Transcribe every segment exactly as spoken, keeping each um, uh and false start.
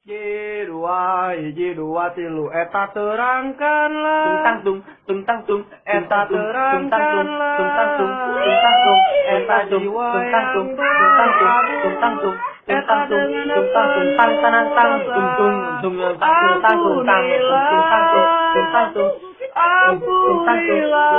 J dua J dua tilu eta terangkanlah Tungtang tung tungtang tung eta terangkanlah tungtang tung tungtang tung eta jiwa tungtang tung yang tungtang tung tungtang tung tungtang tung tungtang tung tang tanang tang tung tung tung yang tak tungtang tung tang tungtang tung tungtang tung ampunilah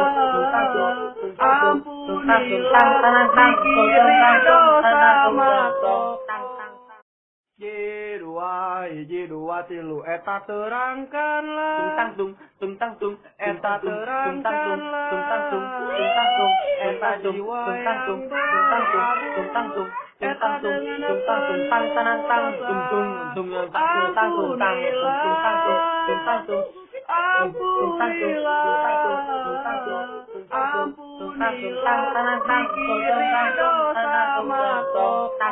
ampunilah pikiri dosa mato J dua J dua tilu eta terangkanlah tungtang tung tungtang tung eta terangkanlah tungtang tung tungtang tung eta jiwa tungtang tung yang tungtang tung tungtang tung tungtang tung tungtang tung tang tanang tang tung tung tung yang tak tungtang tung tang tungtang tung tungtang tung ampunilah ampunilah pikiri dosa mato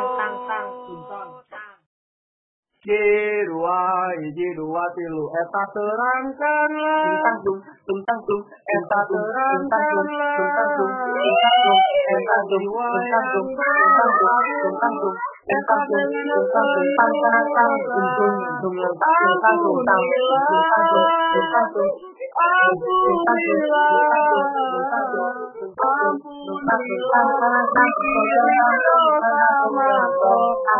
J dua J dua tilu eta terangkanlah tungtang tung tungtang tung eta terangkanlah tungtang tung tungtang tung eta jiwa tungtang tung yang tungtang tung tungtang tung tungtang tung tang tanang tang tung tung tung yang tak tungtang tung tang tungtang tung tungtang tung ampunilah ampunilah pikiri dosa mato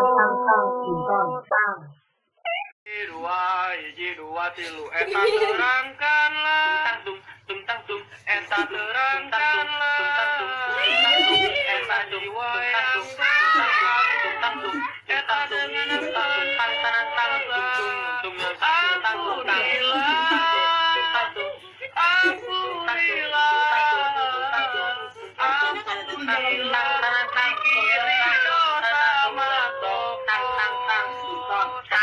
J dua J dua tilu eta terangkanlah tungtang tung tungtang tung eta terangkanlah tungtang tung eta jiwa yang